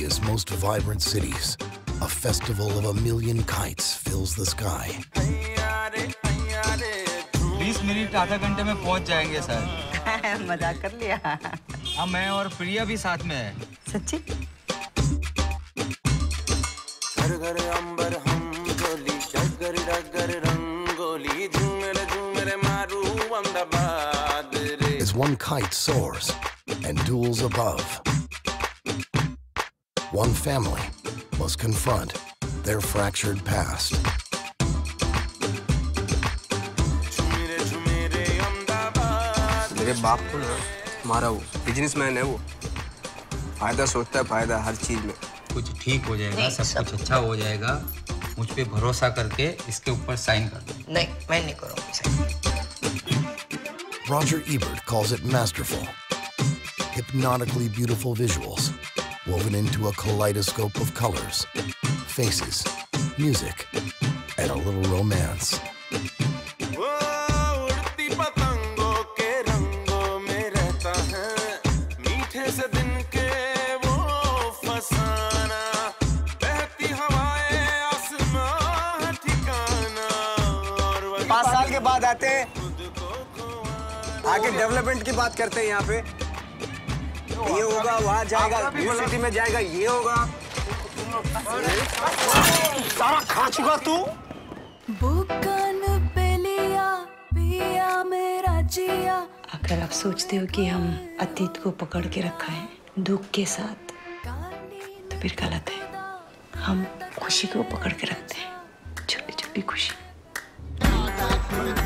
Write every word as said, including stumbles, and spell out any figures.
India's most vibrant cities, a festival of a million kites fills the sky. बीस minute आधा घंटे में पहुंच जाएंगे सर। मजाक कर लिया। हाँ, मैं और प्रिया भी साथ में है। सच्ची? घर घर अंबर हम गोली, डगर डगर रंगोली, झूमर झूमर मारू अहमदाबाद रे। As one kite soars and duels above, one family must confront their fractured past. मेरे बाप को ना हमारा वो बिजनेसमैन है, वो फायदा सोचता है, फायदा हर चीज में। कुछ ठीक हो जाएगा, सब कुछ अच्छा हो जाएगा। मुझ पे भरोसा करके इसके ऊपर साइन कर दो। नहीं, मैं नहीं करूँगी sign. Roger Ebert calls it masterful, hypnotically beautiful visuals woven into a kaleidoscope of colors, faces, music, and a little romance. पाँच साल के बाद आते हैं, आगे डेवलपमेंट की बात करते हैं। यहाँ पे ये होगा, वहाँ जाएगा, यूनिवर्सिटी में जाएगा, ये होगा। सारा खा चुका तू। बुकन पे लिया पिया मेरा जिया। अगर आप सोचते हो कि हम अतीत को पकड़ के रखा है दुख के साथ, तो फिर गलत है। हम खुशी को पकड़ के रखते हैं, छोटी छोटी खुशी।